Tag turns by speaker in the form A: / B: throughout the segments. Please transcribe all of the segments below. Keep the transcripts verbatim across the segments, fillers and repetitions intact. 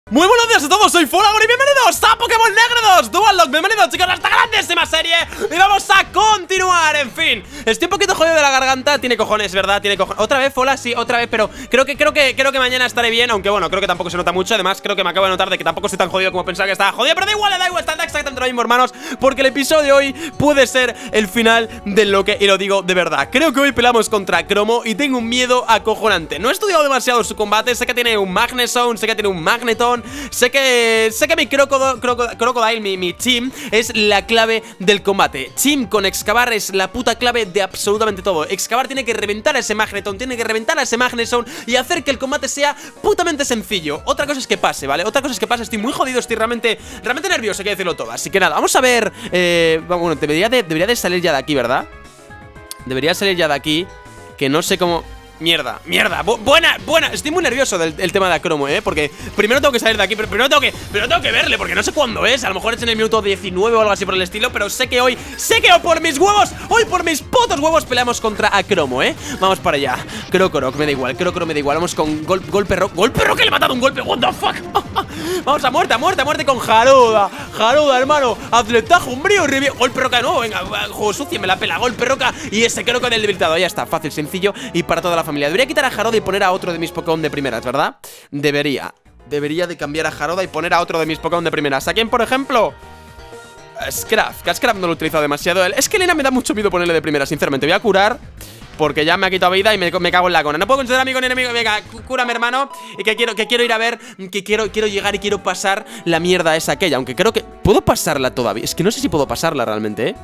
A: Muy buenos días a todos, soy Folagor y bienvenidos a Pokémon Negro dos Dual Lock. Bienvenidos chicos a esta grandísima serie y vamos a continuar, en fin. Estoy un poquito jodido de la garganta, tiene cojones, ¿verdad? Tiene cojones. Otra vez, Fola, sí, otra vez, pero creo que, creo que, creo que mañana estaré bien, aunque bueno, creo que tampoco se nota mucho. Además, creo que me acabo de notar de que tampoco estoy tan jodido como pensaba que estaba jodido, pero da igual, da igual, está exactamente lo mismo, hermanos, porque el episodio de hoy puede ser el final del loque, y lo digo de verdad. Creo que hoy peleamos contra Chromo y tengo un miedo acojonante. No he estudiado demasiado su combate, sé que tiene un Magnezone, sé que tiene un Magneton, sé que Sé que mi Crocodile, Crocodile, Crocodile mi, mi Chim, es la clave del combate. Chim con Excavar es la puta clave de absolutamente todo. Excavar tiene que reventar a ese Magneton, tiene que reventar a ese Magnezone y hacer que el combate sea putamente sencillo. Otra cosa es que pase, ¿vale? Otra cosa es que pase, estoy muy jodido, estoy realmente, realmente nervioso, hay que decirlo todo. Así que nada, vamos a ver, eh, bueno, debería de, debería de salir ya de aquí, ¿verdad? Debería salir ya de aquí, que no sé cómo... Mierda, mierda, Bu buena, buena. Estoy muy nervioso del, del tema de Chromo, eh. Porque primero tengo que salir de aquí, pero primero tengo que Primero tengo que verle, porque no sé cuándo es. A lo mejor es en el minuto diecinueve o algo así por el estilo. Pero sé que hoy, sé que hoy por mis huevos, hoy por mis putos huevos peleamos contra Chromo, eh. Vamos para allá. Crocoroc, me da igual, Crocoroc me da igual. Vamos con gol, Golpe Rock, Golpe Rock, que le he matado un golpe, what the fuck. Vamos a muerte, a muerte, a muerte con Jaruda. Jaruda, hermano, atletajo, umbrío, reviento. Golpe Roca, no, venga, juego sucio, me la pela. Golpe Roca y ese creo que del debilitado. Ya está, fácil, sencillo y para toda la familia. Debería quitar a Jaroda y poner a otro de mis Pokémon de primeras, ¿verdad? Debería, debería de cambiar a Jaroda y poner a otro de mis Pokémon de primeras. ¿A quién, por ejemplo? Scraf, que a Scraf no lo he utilizado demasiado. Es que Elena me da mucho miedo ponerle de primera, sinceramente. Voy a curar porque ya me ha quitado vida y me, me cago en la cona. No puedo considerar amigo ni enemigo. Venga, cúrame, hermano. Y que quiero, que quiero ir a ver, que quiero, quiero llegar y quiero pasar la mierda esa aquella. Aunque creo que... ¿Puedo pasarla todavía? Es que no sé si puedo pasarla realmente, ¿eh?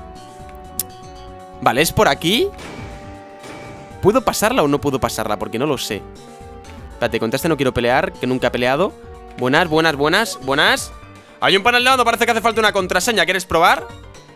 A: Vale, es por aquí. ¿Puedo pasarla o no puedo pasarla? Porque no lo sé. Espérate, contra este no quiero pelear, que nunca he peleado. Buenas, buenas, buenas, buenas. Hay un panel de lado, parece que hace falta una contraseña. ¿Quieres probar?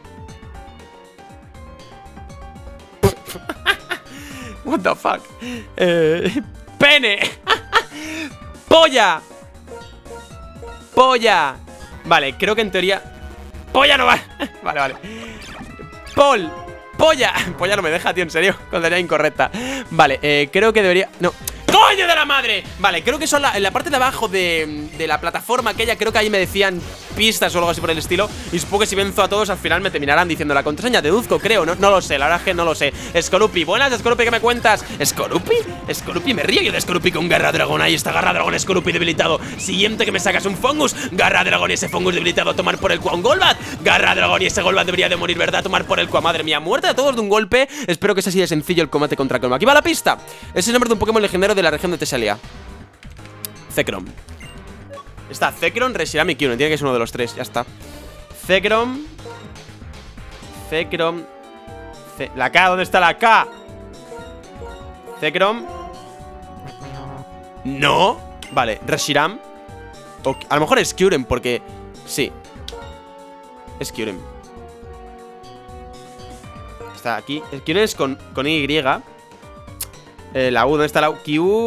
A: What the fuck. eh, Pene. Polla. Polla. Vale, creo que en teoría Polla no va. Vale, vale. Pol. Polla. Polla no me deja, tío, en serio. Contraseña incorrecta. Vale, eh, creo que debería... No. ¡Coño de la madre! Vale, creo que son la, en la parte de abajo de, de la plataforma aquella. Creo que ahí me decían pistas o algo así por el estilo. Y supongo que si venzo a todos al final me terminarán diciendo la contraseña. Deduzco, creo, no, no lo sé, la verdad es que no lo sé. Skorupi, buenas, Skorupi, ¿qué me cuentas? ¿Skorupi? Skorupi, me río yo de Skorupi con Garra Dragón. Ahí está, Garra Dragón, Skorupi debilitado. Siguiente que me sacas un Fungus. Garra Dragón y ese Fungus debilitado a tomar por el cuá. Un Golbat. Garra Dragón y ese Golbat debería de morir, ¿verdad? A tomar por el cuá. Madre mía, muerte a todos de un golpe. Espero que sea así de sencillo el combate contra Chromo. Aquí va la pista. Es el nombre de un Pokémon legendario de la región de Tesalia. Zekrom. Está Zekrom, Reshiram y Kyurem. Tiene que ser uno de los tres, ya está. Zekrom. Zekrom. Ce La K, ¿dónde está la K? Zekrom. No. Vale, Reshiram. O a lo mejor es Kyurem, porque... Sí. Es Kyurem. Está aquí. El Kyurem es con, con Y. Eh, la U, ¿dónde está la U?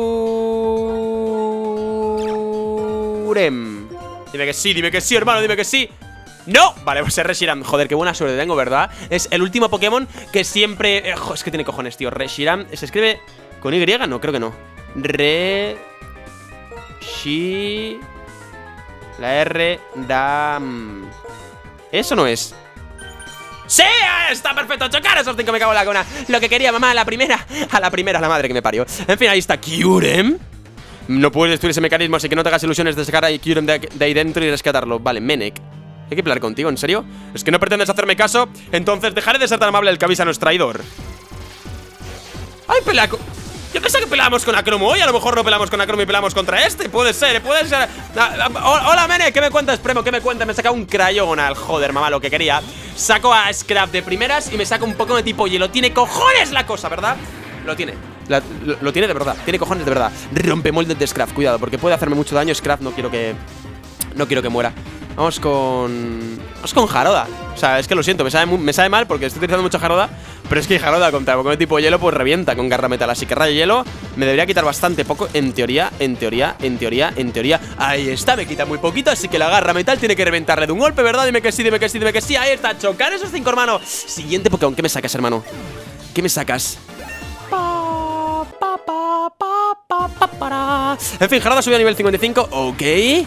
A: Kyurem. Dime que sí, dime que sí, hermano, dime que sí. ¡No! Vale, pues es Reshiram. Joder, qué buena suerte tengo, ¿verdad? Es el último Pokémon que siempre... Eh, es que tiene cojones, tío. Reshiram. ¿Se escribe con Y? No, creo que no. Re... Shi... La R... Dam... Eso no es... ¡Sí! Está perfecto, chocar esos cinco, me cago en la cona. Lo que quería, mamá, a la primera. A la primera, la madre que me parió. En fin, ahí está Kyurem. No puedes destruir ese mecanismo, así que no te hagas ilusiones de sacar a Kyurem de, de ahí dentro y rescatarlo. Vale, Menek. Hay que pelear contigo, ¿en serio? ¿Es que no pretendes hacerme caso? Entonces dejaré de ser tan amable el que avisa a nuestro traidor. ¡Ay, pelea con... Yo pensaba que peleábamos con Chromo hoy. A lo mejor no peleamos con Chromo y peleamos contra este. Puede ser, puede ser. Hola, Mene, ¿qué me cuentas, Premo? ¿Qué me cuentas? Me he sacado un Crayonal. Joder, mamá, lo que quería. Saco a Scrap de primeras y me saco un Pokémon de tipo hielo. Tiene cojones la cosa, ¿verdad? Lo tiene. La, lo, lo tiene de verdad. Tiene cojones de verdad. Rompe moldes de Scrap. Cuidado, porque puede hacerme mucho daño. Scrap, no quiero que... No quiero que muera. Vamos con... Vamos con Jaroda. O sea, es que lo siento, me sabe, muy, me sabe mal porque estoy utilizando mucho Jaroda. Pero es que Jaroda contra Pokémon tipo hielo pues revienta con Garra Metal. Así que Rayo Hielo me debería quitar bastante poco. En teoría, en teoría, en teoría, en teoría. Ahí está, me quita muy poquito. Así que la Garra Metal tiene que reventarle de un golpe, ¿verdad? Dime que sí, dime que sí, dime que sí. Ahí está, chocar esos cinco, hermano. Siguiente Pokémon, ¿qué me sacas, hermano? ¿Qué me sacas? Pa, pa, pa, pa, pa, pa, para. En fin, Jaroda subió a nivel cincuenta y cinco. Ok.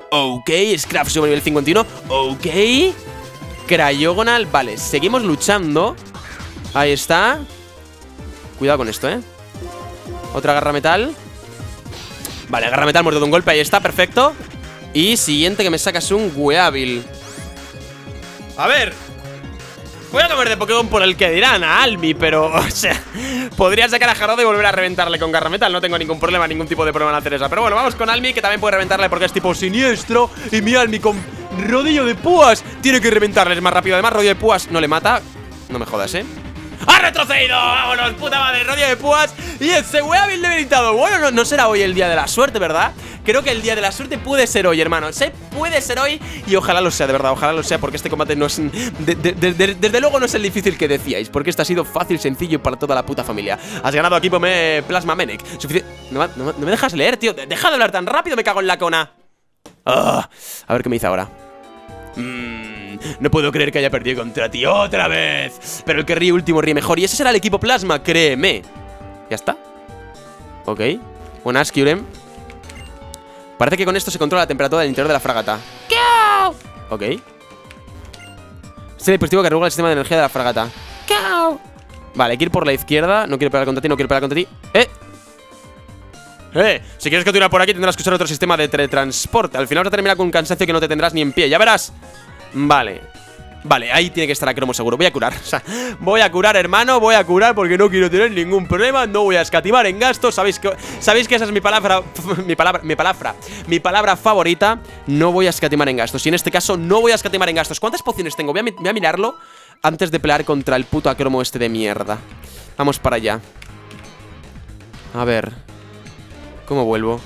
A: Ok, Scrap sube a nivel cincuenta y uno. Ok. Cryogonal, vale, seguimos luchando. Ahí está. Cuidado con esto, eh. Otra garra metal. Vale, garra metal muerto de un golpe, ahí está, perfecto. Y siguiente que me sacas un Weavil. A ver, voy a comer de Pokémon por el que dirán a Almi, pero, o sea, podría sacar a Jarod y volver a reventarle con garra metal. No tengo ningún problema, ningún tipo de problema en hacer eso. Pero bueno, vamos con Almi, que también puede reventarle porque es tipo siniestro. Y mi Almi con rodillo de púas tiene que reventarle, es más rápido. Además, rodillo de púas no le mata. No me jodas, eh. ¡Ha retrocedido! ¡Vámonos, puta madre! Rodillo de púas. Y ese Weavil debilitado. Bueno, no, no será hoy el día de la suerte, ¿verdad? Creo que el día de la suerte puede ser hoy, hermano. Se puede ser hoy y ojalá lo sea, de verdad. Ojalá lo sea, porque este combate no es... De, de, de, de, desde luego no es el difícil que decíais, porque este ha sido fácil, sencillo para toda la puta familia. Has ganado aquí por me Plasma Menec. Suficiente... No, no, no me dejas leer, tío. Deja de hablar tan rápido, me cago en la cona. Oh, a ver qué me dice ahora. Mmm, no puedo creer que haya perdido contra ti otra vez. Pero el que ríe último ríe mejor. Y ese será el equipo Plasma, créeme. Ya está. Ok. Buenas, Kyurem. Parece que con esto se controla la temperatura del interior de la fragata. Ok. Este es el dispositivo que regula el sistema de energía de la fragata. Vale, hay que ir por la izquierda. No quiero pelear contra ti, no quiero pelear contra ti. ¡Eh! ¡Eh! Si quieres continuar por aquí tendrás que usar otro sistema de teletransporte. Al final vas a terminar con un cansancio que no te tendrás ni en pie. ¡Ya verás! Vale. Vale, ahí tiene que estar a cromo seguro. Voy a curar, o sea, voy a curar, hermano. Voy a curar porque no quiero tener ningún problema. No voy a escatimar en gastos. Sabéis que, sabéis que esa es mi palabra. Mi palabra, mi palabra Mi palabra favorita. No voy a escatimar en gastos. Y en este caso no voy a escatimar en gastos. ¿Cuántas pociones tengo? Voy a, voy a mirarlo antes de pelear contra el puto acromo este de mierda. Vamos para allá. A ver. ¿Cómo vuelvo?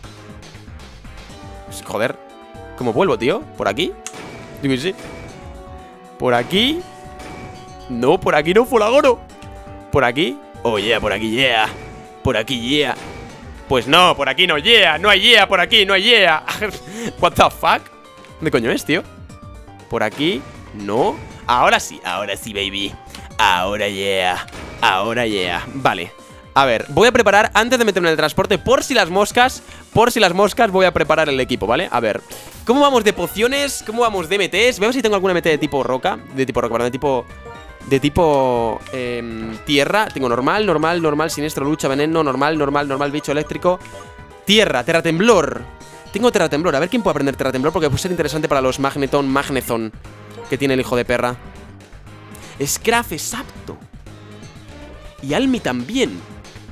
A: Joder. ¿Cómo vuelvo, tío? ¿Por aquí? Yo qué sé. ¿Por aquí? No, por aquí no, Folagoro. ¿Por aquí? Oh, yeah, por aquí, yeah. Por aquí, yeah. Pues no, por aquí no, yeah. No hay yeah, por aquí, no hay yeah. What the fuck? ¿Dónde coño es, tío? Por aquí, no. Ahora sí, ahora sí, baby. Ahora yeah. Ahora yeah. Vale. A ver, voy a preparar, antes de meterme en el transporte, por si las moscas, por si las moscas, voy a preparar el equipo, ¿vale? A ver, ¿cómo vamos de pociones? ¿Cómo vamos de M Ts? Veo si tengo alguna M T de tipo roca, de tipo roca, perdón, de tipo... De tipo... Eh, tierra. Tengo normal, normal, normal, siniestro, lucha, veneno, normal, normal, normal, bicho eléctrico. Tierra, terratemblor. Tengo terratemblor, a ver quién puede aprender terratemblor, porque puede ser interesante para los Magneton, Magnezon que tiene el hijo de perra. Scraf es apto. Y Almi también.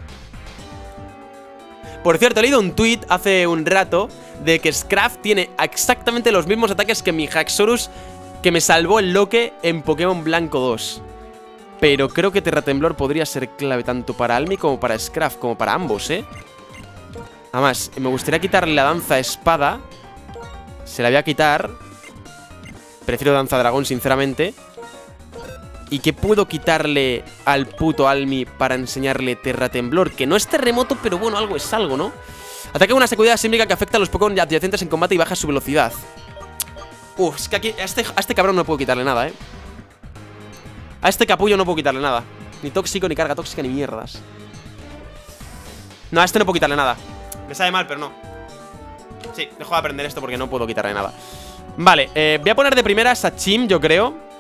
A: Por cierto, he leído un tweet hace un rato de que Scraf tiene exactamente los mismos ataques que mi Haxorus que me salvó el Loque en Pokémon Blanco dos. Pero creo que Terratemblor podría ser clave tanto para Almi como para Scraf, como para ambos, ¿eh? Además, me gustaría quitarle la danza espada. Se la voy a quitar. Prefiero danza dragón, sinceramente. ¿Y qué puedo quitarle al puto Almi para enseñarle Terratemblor? Que no es terremoto, pero bueno, algo es algo, ¿no? Ataca una seguridad sísmica que afecta a los Pokémon adyacentes en combate y baja su velocidad. Uf, es que aquí a este, a este cabrón no puedo quitarle nada, ¿eh? A este capullo no puedo quitarle nada. Ni tóxico, ni carga tóxica, ni mierdas. No, a este no puedo quitarle nada. Me sabe mal, pero no. Sí, dejo de aprender esto porque no puedo quitarle nada. Vale, eh, voy a poner de primeras a Chim, yo creo.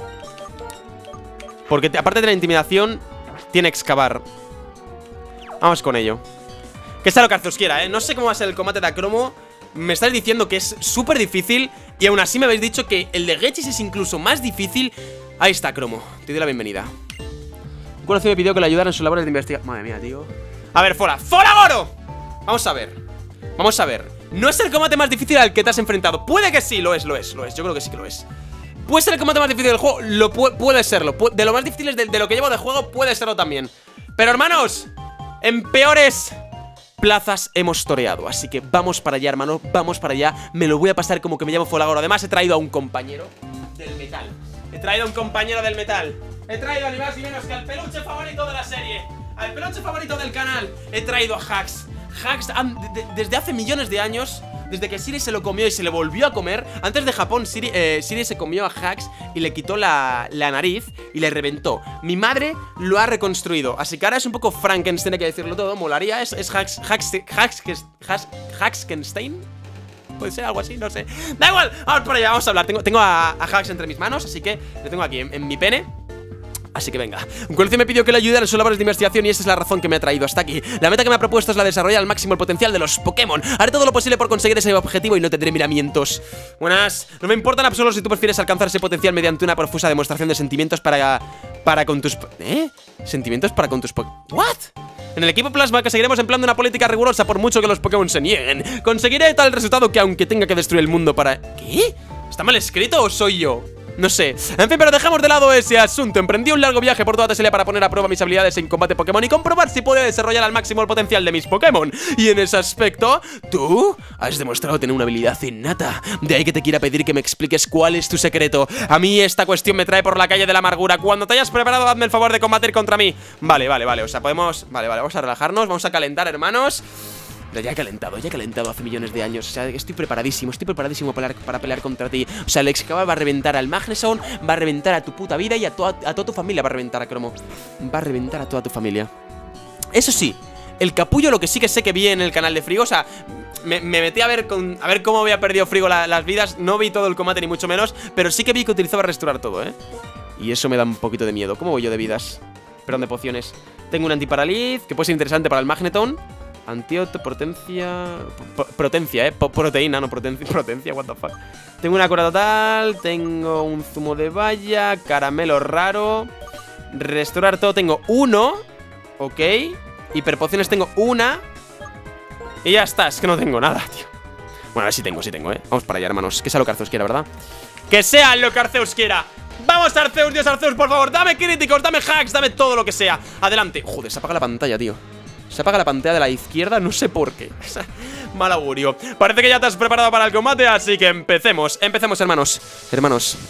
A: Porque aparte de la intimidación, tiene excavar. Vamos con ello. Que sea lo que Arceus quiera, ¿eh? No sé cómo va a ser el combate de Acromo. Me estáis diciendo que es súper difícil. Y aún así me habéis dicho que el de Gechis es incluso más difícil. Ahí está, Acromo. Te doy la bienvenida. Un conocido me pidió que le ayudara en sus labores de investigación. Madre mía, tío. A ver, Fola. ¡Folagoro! Vamos a ver. Vamos a ver. No es el combate más difícil al que te has enfrentado. Puede que sí, lo es, lo es, lo es. Yo creo que sí que lo es. ¿Puede ser el combate más difícil del juego? Lo pu puede serlo. Pu de lo más difícil de, de lo que llevo de juego, puede serlo también. Pero hermanos, en peores plazas hemos toreado. Así que vamos para allá, hermano. Vamos para allá. Me lo voy a pasar como que me llamo Folagoro. Además he traído a un compañero del metal. He traído a un compañero del metal. He traído a ni más ni menos que al peluche favorito de la serie. Al peluche favorito del canal. He traído a Hax. Hax de, de, desde hace millones de años, desde que Siri se lo comió y se le volvió a comer. Antes de Japón, Siri, eh, Siri se comió a Hax y le quitó la, la nariz y le reventó. Mi madre lo ha reconstruido. Así que ahora es un poco Frankenstein, hay que decirlo todo. Molaría, es, es Hax, Hax, Hax, Hax, Haxkenstein. puede ser algo así, no sé. Da igual, vamos por allá, vamos a hablar. Tengo, tengo a, a Hax entre mis manos, así que lo tengo aquí en, en mi pene. Así que venga, un colegio me pidió que le ayudara en sus labores de investigación y esa es la razón que me ha traído hasta aquí. La meta que me ha propuesto es la de desarrollar al máximo el potencial de los Pokémon. Haré todo lo posible por conseguir ese objetivo y no tendré miramientos. Buenas, no me importa en absoluto si tú prefieres alcanzar ese potencial mediante una profusa demostración de sentimientos para... Para con tus... ¿Eh? ¿Sentimientos para con tus Pokémon? ¿What? En el equipo Plasma que seguiremos empleando una política rigurosa por mucho que los Pokémon se nieguen. Conseguiré tal resultado que aunque tenga que destruir el mundo para... ¿Qué? ¿Está mal escrito o soy yo? No sé. En fin, pero dejamos de lado ese asunto. Emprendí un largo viaje por toda Teselia para poner a prueba mis habilidades en combate Pokémon y comprobar si podía desarrollar al máximo el potencial de mis Pokémon. Y en ese aspecto, tú has demostrado tener una habilidad innata. De ahí que te quiera pedir que me expliques cuál es tu secreto. A mí esta cuestión me trae por la calle de la amargura. Cuando te hayas preparado, hazme el favor de combatir contra mí. Vale, vale, vale. O sea, podemos... Vale, vale, vamos a relajarnos, vamos a calentar, hermanos. Ya he calentado, ya he calentado hace millones de años. O sea, estoy preparadísimo, estoy preparadísimo para pelear, para pelear contra ti. O sea, el Excavabar va a reventar al Magneson, va a reventar a tu puta vida y a, to a toda tu familia va a reventar a Cromo. Va a reventar a toda tu familia. Eso sí, el capullo lo que sí que sé que vi en el canal de Frigo, o sea, me, me metí a ver con, a ver cómo había perdido Frigo la, las vidas. No vi todo el combate ni mucho menos, pero sí que vi que utilizaba restaurar todo, ¿eh? Y eso me da un poquito de miedo. ¿Cómo voy yo de vidas? Perdón, de pociones. Tengo un antiparaliz, que puede ser interesante para el Magneton. Antídoto, potencia... Potencia, eh, proteína, no potencia. Potencia, what the fuck. Tengo una cura total, tengo un zumo de valla, caramelo raro. Restaurar todo tengo uno. Ok. Hiperpociones tengo una. Y ya está, es que no tengo nada, tío. Bueno, a ver si tengo, sí tengo, eh. Vamos para allá, hermanos, que sea lo que Arceus quiera, ¿verdad? Que sea lo que Arceus quiera. Vamos, Arceus, Dios Arceus, por favor. Dame críticos, dame hacks, dame todo lo que sea. Adelante. Joder, se apaga la pantalla, tío. Se apaga la pantalla de la izquierda, no sé por qué. Mal augurio. Parece que ya te has preparado para el combate, así que empecemos. Empecemos, hermanos. Hermanos,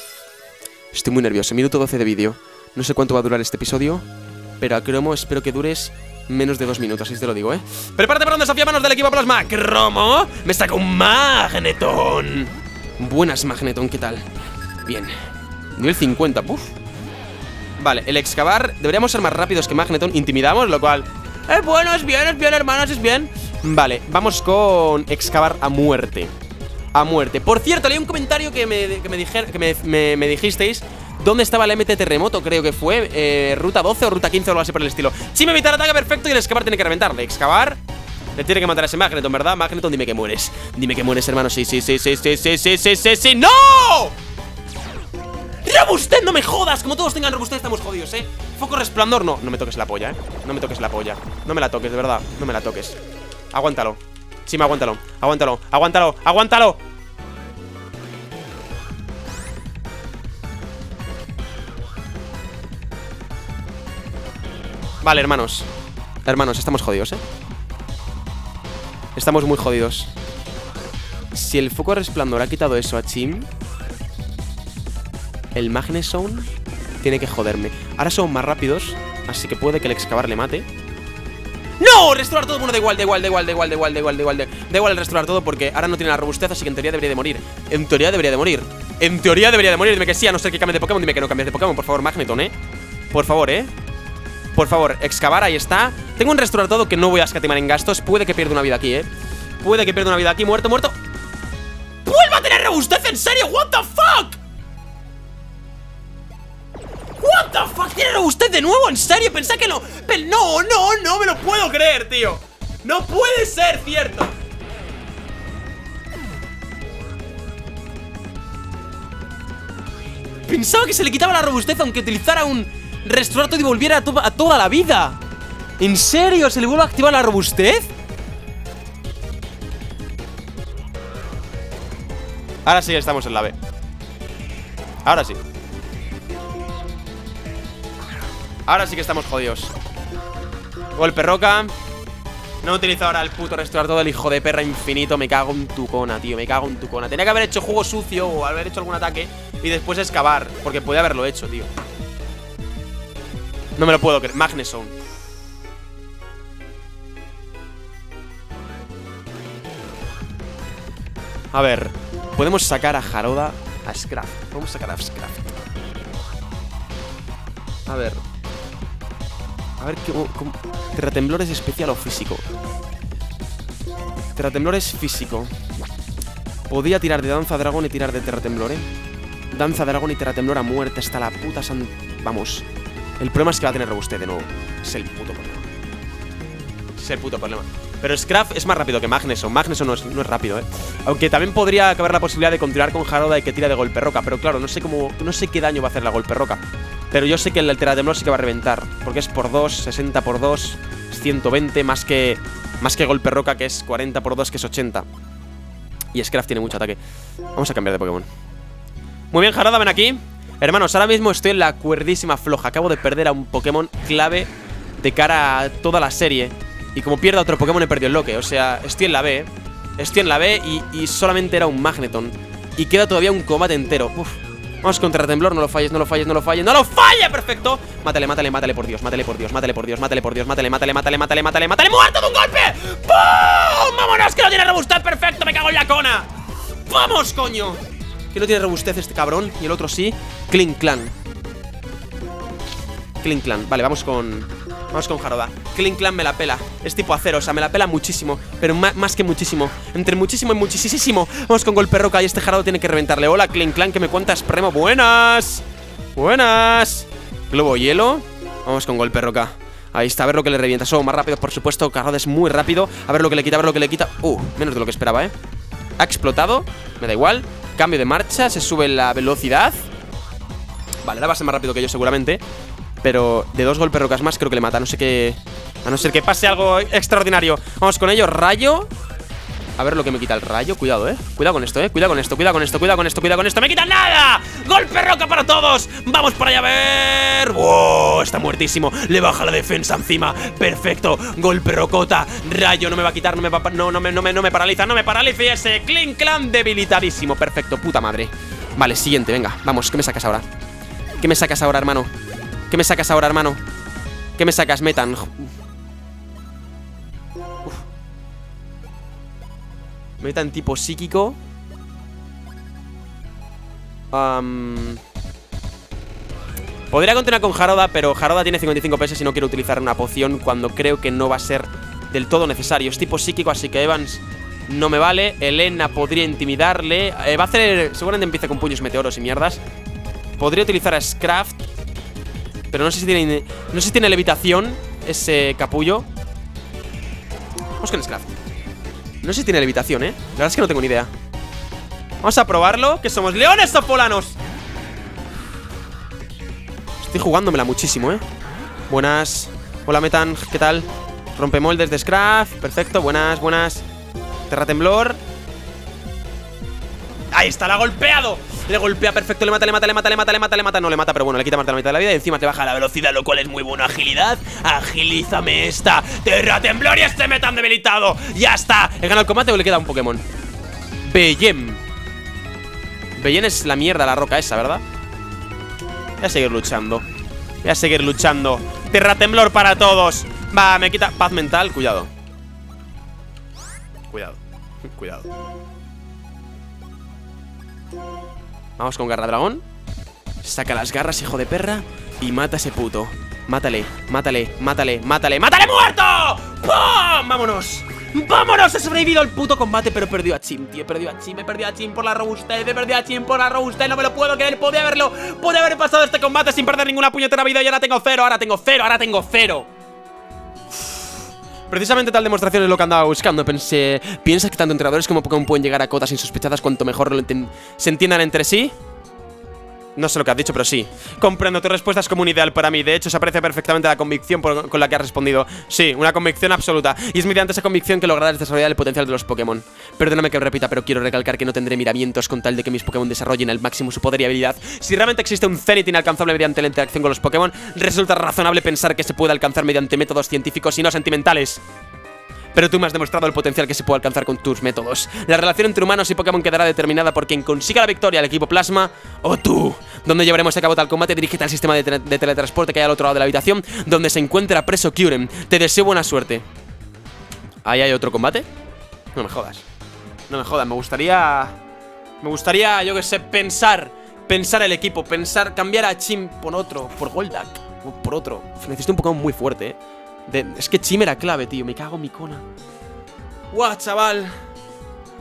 A: estoy muy nervioso. Minuto doce de vídeo. No sé cuánto va a durar este episodio, pero a Cromo espero que dures menos de dos minutos, así te lo digo, ¿eh? Prepárate para un desafío a manos del equipo Plasma. Cromo, me saca un Magneton. Buenas, Magneton, ¿qué tal? Bien. Nivel cincuenta, puf. Vale, el Excavabar deberíamos ser más rápidos que Magneton. Intimidamos, lo cual... Es bueno, es bien, es bien, hermanos, es bien. Vale, vamos con Excavabar a muerte. A muerte. Por cierto, leí un comentario que me, que me, dijer, que me, me, me dijisteis dónde estaba el M T Terremoto, creo que fue eh, Ruta doce o Ruta quince o algo así por el estilo. Si me evita el ataque perfecto y el Excavabar tiene que reventarle. Excavabar le tiene que matar a ese Magneton, ¿verdad? Magneton, dime que mueres. Dime que mueres, hermano. Sí, sí, sí, sí, sí, sí, sí, sí, sí, sí. ¡No! ¡Robustez! ¡No me jodas! Como todos tengan robustez estamos jodidos, ¿eh? Foco resplandor, no. No me toques la polla, ¿eh? No me toques la polla. No me la toques, de verdad. No me la toques. Aguántalo. Sí, me aguántalo. Aguántalo. Aguántalo. Aguántalo. Vale, hermanos. Hermanos, estamos jodidos, ¿eh? Estamos muy jodidos. Si el foco resplandor ha quitado eso a Chim, el Magneson tiene que joderme. Ahora son más rápidos, así que puede que el Excavabar le mate. ¡No! Restaurar todo. Bueno, da igual, da igual, da igual, da igual, da igual, da igual, da igual. Da igual el restaurar todo porque ahora no tiene la robustez, así que en teoría debería de morir. En teoría debería de morir. En teoría debería de morir. Dime que sí, a no ser que cambie de Pokémon. Dime que no cambies de Pokémon, por favor, Magneton, ¿eh? Por favor, ¿eh? Por favor, Excavabar, ahí está. Tengo un restaurar todo que no voy a escatimar en gastos. Puede que pierda una vida aquí, ¿eh? Puede que pierda una vida aquí. Muerto, muerto. ¡Vuelva a tener robustez! ¿En serio? ¿What the fuck? What the fuck, ¿tiene robustez de nuevo? ¿En serio? Pensé que no. Pero no, no, no me lo puedo creer, tío. No puede ser cierto. Pensaba que se le quitaba la robustez aunque utilizara un restaurar todo y volviera a, to a toda la vida. ¿En serio? ¿Se le vuelve a activar la robustez? Ahora sí estamos en la B. Ahora sí. Ahora sí que estamos jodidos. Golpe roca. No utilizo ahora el puto restaurar todo, el hijo de perra infinito. Me cago en tu cona, tío. Me cago en tu cona. Tenía que haber hecho juego sucio o haber hecho algún ataque y después excavar, porque podía haberlo hecho, tío. No me lo puedo creer. Magneson. A ver. Podemos sacar a Jaroda. A Scrap. Podemos sacar a Scrap. A ver. A ver, ¿qué, cómo? ¿Terratemblor es especial o físico? Terratemblor es físico. Podía tirar de Danza Dragón y tirar de Terratemblor, eh. Danza Dragón y Terratemblor a muerte hasta la puta san... Vamos. El problema es que va a tener robustez de nuevo. Es el puto problema. Es el puto problema. Pero Scrap es más rápido que Magneson. Magneson no es, no es rápido, eh. Aunque también podría haber la posibilidad de continuar con Harroda y que tira de golpe roca. Pero claro, no sé cómo. No sé qué daño va a hacer la golpe roca. Pero yo sé que el Terratemblor sí que va a reventar. Porque es por dos, sesenta por dos, es ciento veinte, más que. Más que golpe roca, que es cuarenta por dos, que es ochenta. Y Scrap tiene mucho ataque. Vamos a cambiar de Pokémon. Muy bien, Harroda, ven aquí. Hermanos, ahora mismo estoy en la cuerdísima floja. Acabo de perder a un Pokémon clave de cara a toda la serie. Y como pierda otro Pokémon he perdido el loque. O sea, estoy en la B. Estoy en la B y, y solamente era un Magneton. Y queda todavía un combate entero. Uf. Vamos con Terratemblor, no lo falles, no lo falles, no lo falles. ¡No lo falles! ¡Perfecto! Mátale, mátale, mátale por Dios, mátale por Dios, mátale por Dios, mátale por Dios, mátale, mátale, mátale, mátale, mátale, mátale. ¡Muerto de un golpe! ¡Pum! ¡Vámonos! ¡Que no tiene robustez! ¡Perfecto! ¡Me cago en la cona! ¡Vamos, coño! Que no tiene robustez este cabrón. Y el otro sí. Clink Clan. Clink Clan. Vale, vamos con... Vamos con Harroda. Clink Clan me la pela. Es tipo acero, o sea, me la pela muchísimo. Pero más que muchísimo. Entre muchísimo y muchísimo. Vamos con golpe roca y este Harroda tiene que reventarle. Hola, Clink Clan, que me cuentas, primo. Buenas. Buenas. Globo hielo. Vamos con golpe roca. Ahí está, a ver lo que le revienta. Somos más rápidos, por supuesto. Harroda es muy rápido. A ver lo que le quita, a ver lo que le quita. Uh, menos de lo que esperaba, eh. Ha explotado. Me da igual. Cambio de marcha. Se sube la velocidad. Vale, ahora va a ser más rápido que yo seguramente. Pero de dos golpes rocas más creo que le mata. A no ser que... A no ser que pase algo extraordinario. Vamos con ello. Rayo. A ver lo que me quita el rayo. Cuidado, eh. Cuidado con esto, eh. Cuidado con esto, cuidado con esto, cuidado con esto, cuidado con esto. ¡Me quita nada! ¡Golpe roca para todos! ¡Vamos para allá a ver! ¡Wow! Está muertísimo. Le baja la defensa encima. Perfecto. Golpe rocota. Rayo no me va a quitar. No me va a... No, no me, no me, no me paraliza. No me paraliza. Y ese Clink Clan debilitadísimo. Perfecto. Puta madre. Vale, siguiente. Venga. Vamos. ¿Qué me sacas ahora? ¿Qué me sacas ahora, hermano? ¿Qué me sacas ahora, hermano? ¿Qué me sacas, Metan? Uf. Metan tipo psíquico. um... Podría continuar con Harroda, pero Harroda tiene cincuenta y cinco P S y no quiero utilizar una poción cuando creo que no va a ser del todo necesario. Es tipo psíquico, así que Evans no me vale. Elena podría intimidarle. eh, Va a hacer... Seguramente empieza con puños meteoros y mierdas. Podría utilizar a Scraft, pero no sé si tiene... No sé si tiene levitación ese capullo. Vamos con Scraft. No sé si tiene levitación, eh. La verdad es que no tengo ni idea. Vamos a probarlo, que somos leones o polanos. Estoy jugándomela muchísimo, eh. Buenas. Hola, Metan, ¿qué tal? Rompemoldes de Scraft. Perfecto, buenas, buenas. Terratemblor. Ahí está, la ha golpeado. Le golpea, perfecto, le mata, le mata, le mata, le mata, le mata, le mata. No le mata, pero bueno, le quita más de la mitad de la vida. Y encima te baja la velocidad, lo cual es muy bueno. Agilidad, agilízame esta. Terratemblor y este Metan debilitado. Ya está, he ganado el combate o le queda un Pokémon. Bellem. Bellem es la mierda, la roca esa, ¿verdad? Voy a seguir luchando. Voy a seguir luchando. Terratemblor para todos. Va, me quita paz mental, cuidado. Cuidado, cuidado. Vamos con Garra Dragón. Saca las garras, hijo de perra. Y mata a ese puto. Mátale, mátale, mátale, mátale, ¡mátale, muerto! ¡Pum! ¡Vámonos! ¡Vámonos! He sobrevivido al puto combate, pero he perdido a Chim, tío. He perdido a Chim, he perdido a Chim por la robustez. He perdido a Chim por la robustez. No me lo puedo creer. Podía haberlo. Podía haber pasado este combate sin perder ninguna puñetera vida. Y ahora tengo cero, ahora tengo cero, ahora tengo cero. Precisamente tal demostración es lo que andaba buscando. Pensé, ¿piensas que tanto entrenadores como Pokémon pueden llegar a cotas insospechadas cuanto mejor lo enten se entiendan entre sí? No sé lo que has dicho, pero sí. Comprendo, tu respuesta es como un ideal para mí. De hecho, se aprecia perfectamente la convicción por, con la que has respondido. Sí, una convicción absoluta. Y es mediante esa convicción que lograrás desarrollar el potencial de los Pokémon. Perdóname que me repita, pero quiero recalcar que no tendré miramientos con tal de que mis Pokémon desarrollen al máximo su poder y habilidad. Si realmente existe un zenith inalcanzable mediante la interacción con los Pokémon, resulta razonable pensar que se puede alcanzar mediante métodos científicos y no sentimentales. Pero tú me has demostrado el potencial que se puede alcanzar con tus métodos. La relación entre humanos y Pokémon quedará determinada por quien consiga la victoria, el equipo Plasma o tú. ¿Dónde llevaremos a cabo tal combate? Dirígete al sistema de, te de teletransporte que hay al otro lado de la habitación, donde se encuentra preso Kyurem. Te deseo buena suerte. ¿Ahí hay otro combate? No me jodas. No me jodas, me gustaría... Me gustaría, yo que sé, pensar Pensar el equipo, pensar, cambiar a Chim por otro, por Goldak o por otro. Necesito un Pokémon muy fuerte, eh de, es que Chim era clave, tío. Me cago en mi cona. Guau, chaval.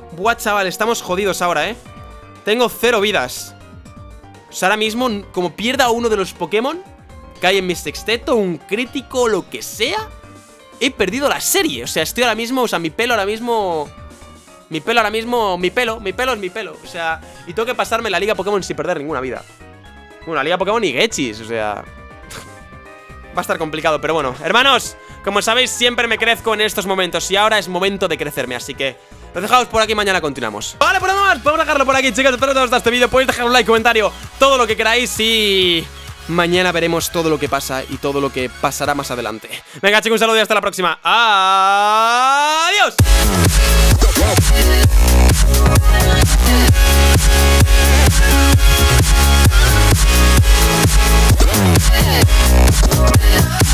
A: Buah, chaval, estamos jodidos ahora, ¿eh? Tengo cero vidas. O sea, ahora mismo, como pierda uno de los Pokémon que hay en mi sexteto, un crítico o lo que sea, he perdido la serie. O sea, estoy ahora mismo, o sea, mi pelo ahora mismo... Mi pelo ahora mismo, mi pelo, mi pelo es mi pelo. O sea, y tengo que pasarme la Liga Pokémon sin perder ninguna vida. Bueno, la Liga Pokémon y Gechis, o sea... Va a estar complicado, pero bueno, hermanos, como sabéis, siempre me crezco en estos momentos y ahora es momento de crecerme, así que lo dejamos por aquí, mañana continuamos. Vale, por lo demás, vamos a dejarlo por aquí, chicos. Espero que os haya gustado este vídeo. Podéis dejar un like, comentario, todo lo que queráis y mañana veremos todo lo que pasa y todo lo que pasará más adelante. Venga, chicos, un saludo y hasta la próxima. ¡Adiós! Yeah.